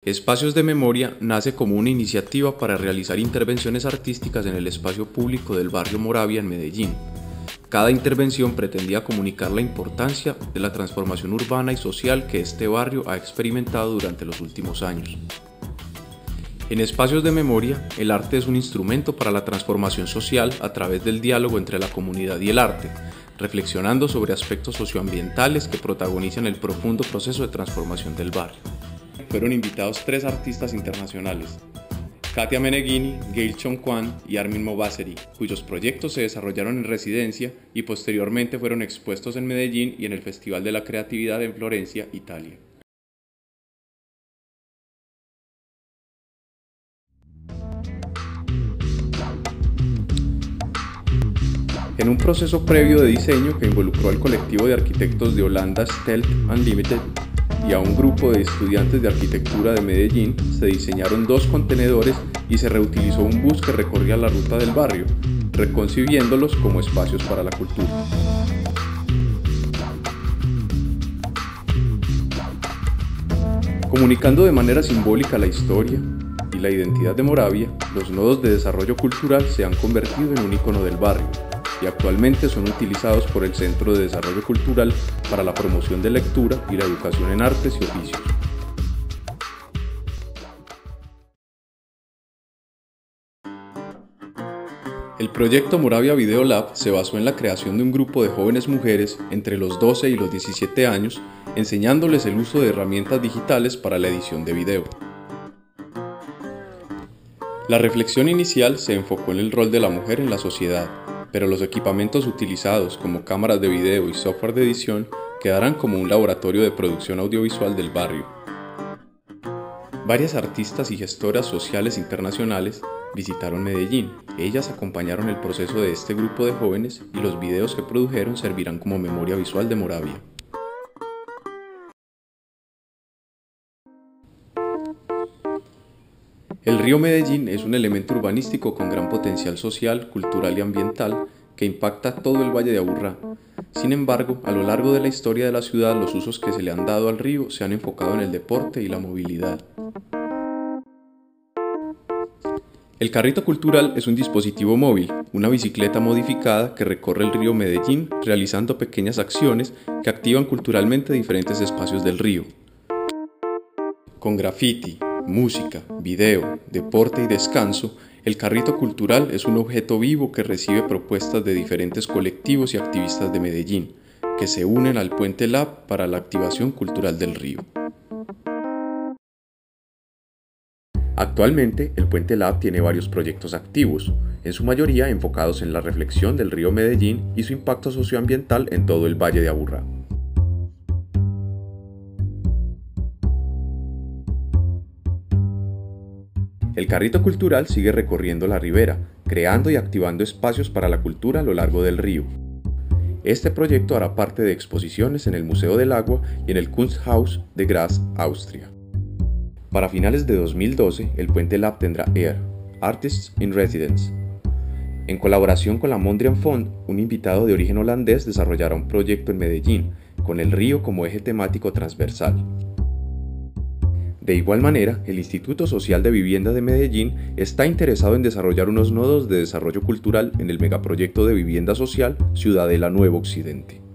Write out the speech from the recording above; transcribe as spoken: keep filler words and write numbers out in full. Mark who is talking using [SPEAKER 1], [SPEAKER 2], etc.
[SPEAKER 1] Espacios de Memoria nace como una iniciativa para realizar intervenciones artísticas en el espacio público del barrio Moravia en Medellín. Cada intervención pretendía comunicar la importancia de la transformación urbana y social que este barrio ha experimentado durante los últimos años. En Espacios de Memoria, el arte es un instrumento para la transformación social a través del diálogo entre la comunidad y el arte, reflexionando sobre aspectos socioambientales que protagonizan el profundo proceso de transformación del barrio. Fueron invitados tres artistas internacionales, Katia Meneghini, Gail Chong-Kwan y Armin Movaseri, cuyos proyectos se desarrollaron en residencia y posteriormente fueron expuestos en Medellín y en el Festival de la Creatividad en Florencia, Italia. En un proceso previo de diseño que involucró al colectivo de arquitectos de Holanda Stelt Unlimited y a un grupo de estudiantes de arquitectura de Medellín, se diseñaron dos contenedores y se reutilizó un bus que recorría la ruta del barrio, reconcibiéndolos como espacios para la cultura. Comunicando de manera simbólica la historia y la identidad de Moravia, los nodos de desarrollo cultural se han convertido en un icono del barrio y actualmente son utilizados por el Centro de Desarrollo Cultural para la promoción de lectura y la educación en artes y oficios. El proyecto Moravia Video Lab se basó en la creación de un grupo de jóvenes mujeres entre los doce y los diecisiete años, enseñándoles el uso de herramientas digitales para la edición de video. La reflexión inicial se enfocó en el rol de la mujer en la sociedad, pero los equipamientos utilizados como cámaras de video y software de edición quedarán como un laboratorio de producción audiovisual del barrio. Varias artistas y gestoras sociales internacionales visitaron Medellín. Ellas acompañaron el proceso de este grupo de jóvenes y los videos que produjeron servirán como memoria visual de Moravia. El río Medellín es un elemento urbanístico con gran potencial social, cultural y ambiental que impacta todo el Valle de Aburrá. Sin embargo, a lo largo de la historia de la ciudad, los usos que se le han dado al río se han enfocado en el deporte y la movilidad. El carrito cultural es un dispositivo móvil, una bicicleta modificada que recorre el río Medellín realizando pequeñas acciones que activan culturalmente diferentes espacios del río. Con graffiti, música, video, deporte y descanso, el carrito cultural es un objeto vivo que recibe propuestas de diferentes colectivos y activistas de Medellín, que se unen al Puente Lab para la activación cultural del río. Actualmente, el Puente Lab tiene varios proyectos activos, en su mayoría enfocados en la reflexión del río Medellín y su impacto socioambiental en todo el Valle de Aburrá. El carrito cultural sigue recorriendo la ribera, creando y activando espacios para la cultura a lo largo del río. Este proyecto hará parte de exposiciones en el Museo del Agua y en el Kunsthaus de Graz, Austria. Para finales de dos mil doce, el Puente Lab tendrá E R, Artists in Residence. En colaboración con la Mondrian Fund, un invitado de origen holandés desarrollará un proyecto en Medellín, con el río como eje temático transversal. De igual manera, el Instituto Social de Vivienda de Medellín está interesado en desarrollar unos nodos de desarrollo cultural en el megaproyecto de vivienda social Ciudadela Nuevo Occidente.